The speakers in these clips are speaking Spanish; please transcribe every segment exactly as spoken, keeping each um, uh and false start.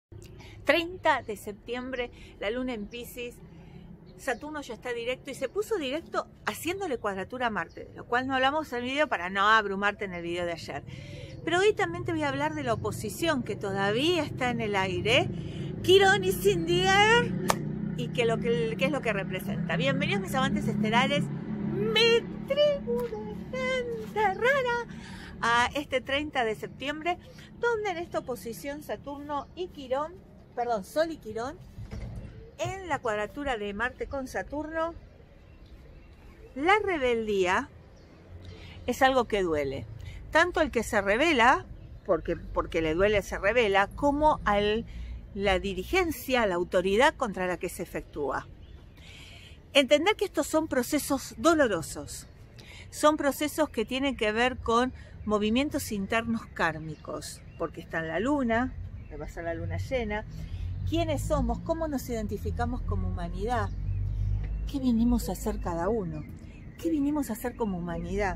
treinta de septiembre, la luna en Piscis, Saturno ya está directo y se puso directo haciéndole cuadratura a Marte, de lo cual no hablamos en el video para no abrumarte en el video de ayer. Pero hoy también te voy a hablar de la oposición que todavía está en el aire, Quirón is in the air, y que lo que, que es lo que representa. Bienvenidos mis amantes estelares, mi tribu de gente rara, a este treinta de septiembre, donde en esta oposición Saturno y Quirón, perdón, Sol y Quirón, en la cuadratura de Marte con Saturno, la rebeldía es algo que duele. Tanto el que se revela, porque, porque le duele se revela, como a la dirigencia, la autoridad contra la que se efectúa. Entender que estos son procesos dolorosos. Son procesos que tienen que ver con movimientos internos kármicos, porque está en la luna, que va a ser la luna llena. ¿Quiénes somos? ¿Cómo nos identificamos como humanidad? ¿Qué vinimos a hacer cada uno? ¿Qué vinimos a hacer como humanidad?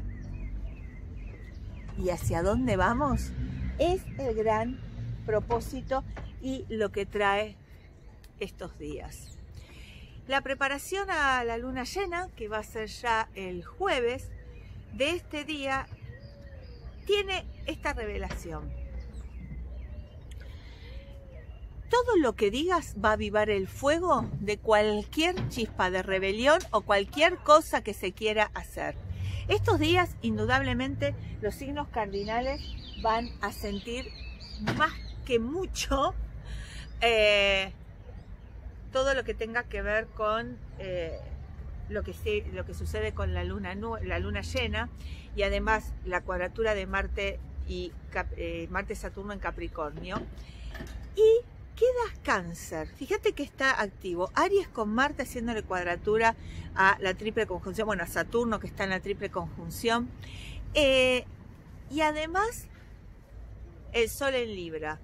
¿Y hacia dónde vamos? Es el gran propósito y lo que trae estos días. La preparación a la luna llena, que va a ser ya el jueves de este día, tiene esta revelación. Todo lo que digas va a avivar el fuego de cualquier chispa de rebelión o cualquier cosa que se quiera hacer. Estos días, indudablemente, los signos cardinales van a sentir más que mucho eh, todo lo que tenga que ver con eh, lo, que se, lo que sucede con la luna, la luna llena, y además la cuadratura de Marte y eh, Marte-Saturno en Capricornio. Y queda Cáncer. Fíjate que está activo. Aries con Marte haciéndole cuadratura a la triple conjunción. Bueno, a Saturno que está en la triple conjunción. Eh, y además el Sol en Libra.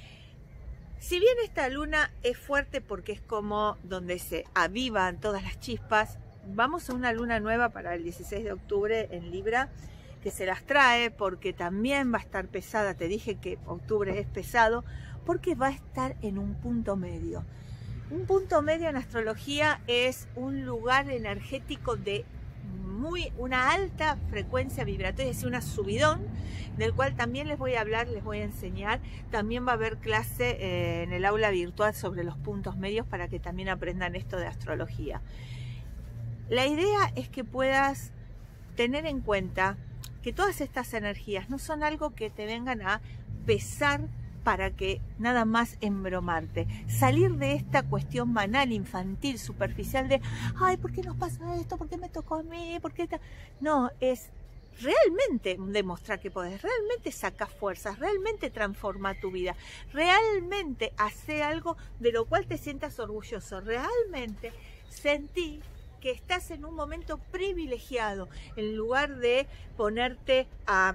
Si bien esta luna es fuerte porque es como donde se avivan todas las chispas, vamos a una luna nueva para el dieciséis de octubre en Libra, que se las trae porque también va a estar pesada. Te dije que octubre es pesado, porque va a estar en un punto medio. Un punto medio en astrología es un lugar energético de muy, una alta frecuencia vibratoria, es decir, una subidón, del cual también les voy a hablar, les voy a enseñar. También va a haber clase eh, en el aula virtual sobre los puntos medios para que también aprendan esto de astrología. La idea es que puedas tener en cuenta que todas estas energías no son algo que te vengan a pesar para que nada más embromarte. Salir de esta cuestión banal, infantil, superficial de ay, ¿por qué nos pasa esto? ¿Por qué me tocó a mí? ¿Por qué ta-? No, es realmente demostrar que podés, realmente saca fuerzas, realmente transforma tu vida, realmente hace algo de lo cual te sientas orgulloso, realmente sentí que estás en un momento privilegiado, en lugar de ponerte a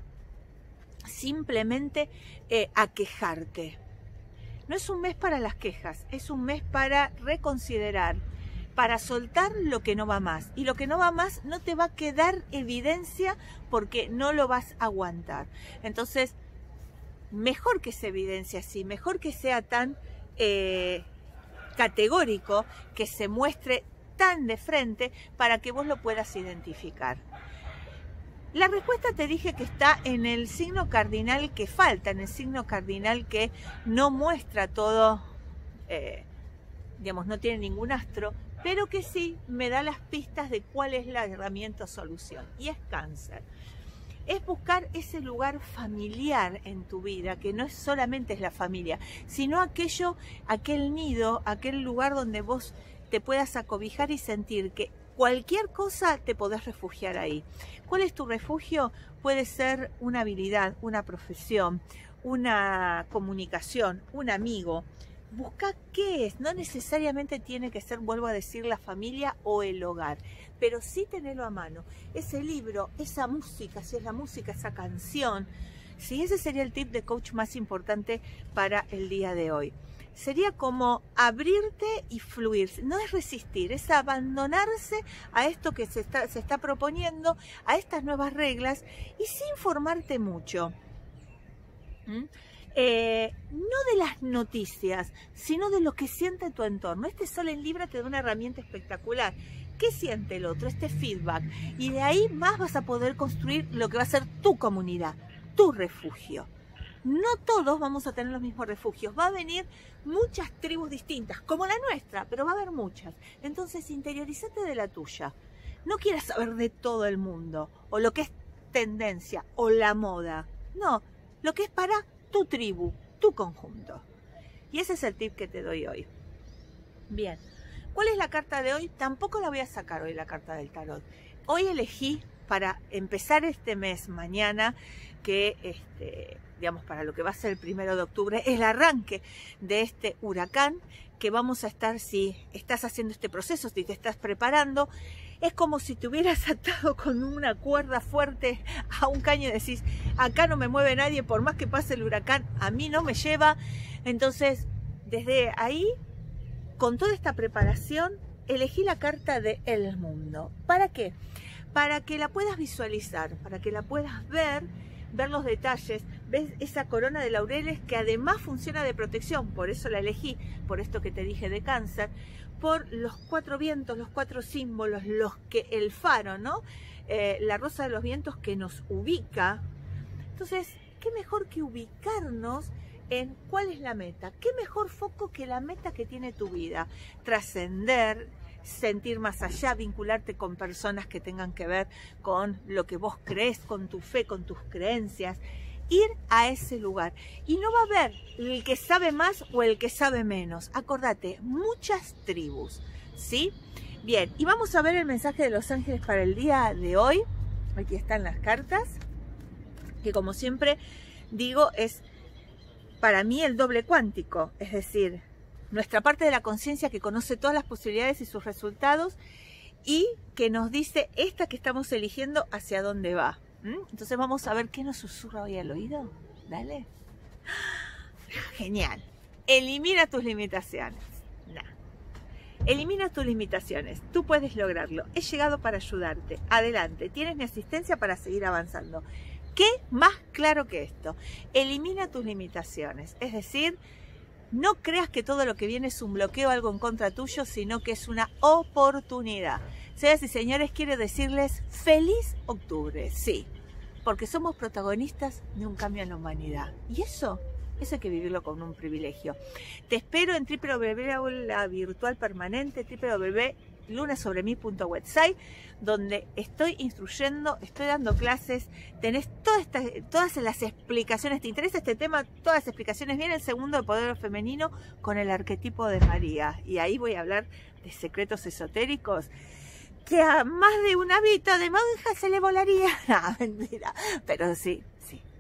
simplemente eh, a quejarte. No es un mes para las quejas, es un mes para reconsiderar, para soltar lo que no va más. Y lo que no va más no te va a quedar evidencia porque no lo vas a aguantar. Entonces, mejor que se evidencie así, mejor que sea tan eh, categórico, que se muestre tan de frente para que vos lo puedas identificar. La respuesta te dije que está en el signo cardinal que falta, en el signo cardinal que no muestra todo, eh, digamos, no tiene ningún astro, pero que sí me da las pistas de cuál es la herramienta o solución, y es Cáncer. Es buscar ese lugar familiar en tu vida, que no es solamente es la familia, sino aquello, aquel nido, aquel lugar donde vos te puedas acobijar y sentir que cualquier cosa te podés refugiar ahí. ¿Cuál es tu refugio? Puede ser una habilidad, una profesión, una comunicación, un amigo. Busca qué es. No necesariamente tiene que ser, vuelvo a decir, la familia o el hogar, pero sí tenerlo a mano. Ese libro, esa música, si es la música, esa canción. Sí, ese sería el tip de coach más importante para el día de hoy. Sería como abrirte y fluir. No es resistir, es abandonarse a esto que se está, se está proponiendo, a estas nuevas reglas, y sin formarte mucho. ¿Mm? Eh, no de las noticias, sino de lo que siente tu entorno. Este Sol en Libra te da una herramienta espectacular. ¿Qué siente el otro? Este feedback. Y de ahí más vas a poder construir lo que va a ser tu comunidad, tu refugio. No todos vamos a tener los mismos refugios. Va a venir muchas tribus distintas, como la nuestra, pero va a haber muchas. Entonces interiorízate de la tuya. No quieras saber de todo el mundo, o lo que es tendencia, o la moda. No, lo que es para tu tribu, tu conjunto. Y ese es el tip que te doy hoy. Bien, ¿cuál es la carta de hoy? Tampoco la voy a sacar hoy, la carta del tarot. Hoy elegí para empezar este mes, mañana, que este, digamos, para lo que va a ser el primero de octubre, el arranque de este huracán, que vamos a estar, si estás haciendo este proceso, si te estás preparando, es como si te hubieras atado con una cuerda fuerte a un caño y decís, acá no me mueve nadie, por más que pase el huracán, a mí no me lleva. Entonces, desde ahí, con toda esta preparación, elegí la carta de El Mundo. ¿Para qué? Para que la puedas visualizar, para que la puedas ver, ver los detalles. ¿Ves esa corona de laureles que además funciona de protección? Por eso la elegí, por esto que te dije de Cáncer, por los cuatro vientos, los cuatro símbolos, los que el faro, ¿no? Eh, la rosa de los vientos que nos ubica. Entonces, ¿qué mejor que ubicarnos en cuál es la meta? ¿Qué mejor foco que la meta que tiene tu vida? Trascender, sentir más allá, vincularte con personas que tengan que ver con lo que vos crees, con tu fe, con tus creencias. Ir a ese lugar. Y no va a haber el que sabe más o el que sabe menos. Acordate, muchas tribus, ¿sí? Bien, y vamos a ver el mensaje de los ángeles para el día de hoy. Aquí están las cartas, que como siempre digo, es para mí el doble cuántico, es decir, nuestra parte de la conciencia que conoce todas las posibilidades y sus resultados y que nos dice esta que estamos eligiendo hacia dónde va. Entonces vamos a ver qué nos susurra hoy al oído. Dale. Genial. Elimina tus limitaciones. Nah. Elimina tus limitaciones. Tú puedes lograrlo. He llegado para ayudarte. Adelante. Tienes mi asistencia para seguir avanzando. ¿Qué más claro que esto? Elimina tus limitaciones. Es decir, no creas que todo lo que viene es un bloqueo, algo en contra tuyo, sino que es una oportunidad. Señoras y señores, quiero decirles feliz octubre, sí, porque somos protagonistas de un cambio en la humanidad. Y eso, eso hay que vivirlo con un privilegio. Te espero en doble u doble u doble u punto la virtual permanente, doble u doble u doble u punto luna sobre mí punto website, donde estoy instruyendo, estoy dando clases, tenés todas, estas, todas las explicaciones. ¿Te interesa este tema? Todas las explicaciones. Viene el segundo de poder femenino con el arquetipo de María. Y ahí voy a hablar de secretos esotéricos que a más de un hábito de monja se le volaría. No, mentira. Pero sí, sí.